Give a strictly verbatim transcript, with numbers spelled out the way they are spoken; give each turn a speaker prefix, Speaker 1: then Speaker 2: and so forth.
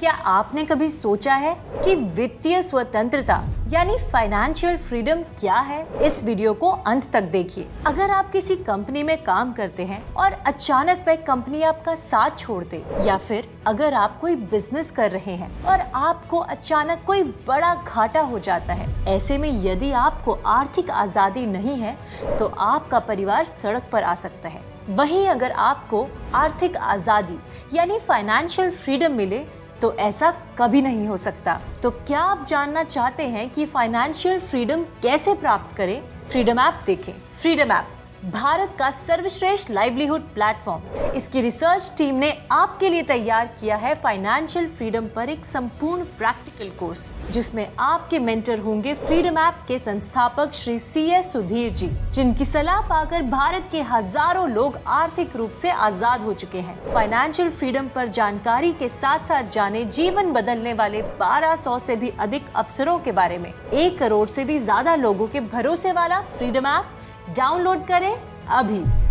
Speaker 1: क्या आपने कभी सोचा है कि वित्तीय स्वतंत्रता यानी फाइनेंशियल फ्रीडम क्या है? इस वीडियो को अंत तक देखिए। अगर आप किसी कंपनी में काम करते हैं और अचानक वह कंपनी आपका साथ छोड़ दे, या फिर अगर आप कोई बिजनेस कर रहे हैं और आपको अचानक कोई बड़ा घाटा हो जाता है, ऐसे में यदि आपको आर्थिक आजादी नहीं है तो आपका परिवार सड़क पर आ सकता है। वहीं अगर आपको आर्थिक आजादी यानी फाइनेंशियल फ्रीडम मिले तो ऐसा कभी नहीं हो सकता। तो क्या आप जानना चाहते हैं कि फाइनेंशियल फ्रीडम कैसे प्राप्त करें? फ्रीडम ऐप देखें। फ्रीडम ऐप भारत का सर्वश्रेष्ठ लाइवलीहुड प्लेटफॉर्म। इसकी रिसर्च टीम ने आपके लिए तैयार किया है फाइनेंशियल फ्रीडम पर एक संपूर्ण प्रैक्टिकल कोर्स, जिसमें आपके मेंटर होंगे फ्रीडम ऐप के संस्थापक श्री सी एस सुधीर जी, जिनकी सलाह पाकर भारत के हजारों लोग आर्थिक रूप से आजाद हो चुके हैं। फाइनेंशियल फ्रीडम पर जानकारी के साथ साथ जाने जीवन बदलने वाले बारह सौ से भी अधिक अवसरों के बारे में। एक करोड़ से भी ज्यादा लोगों के भरोसे वाला फ्रीडम ऐप डाउनलोड करें अभी।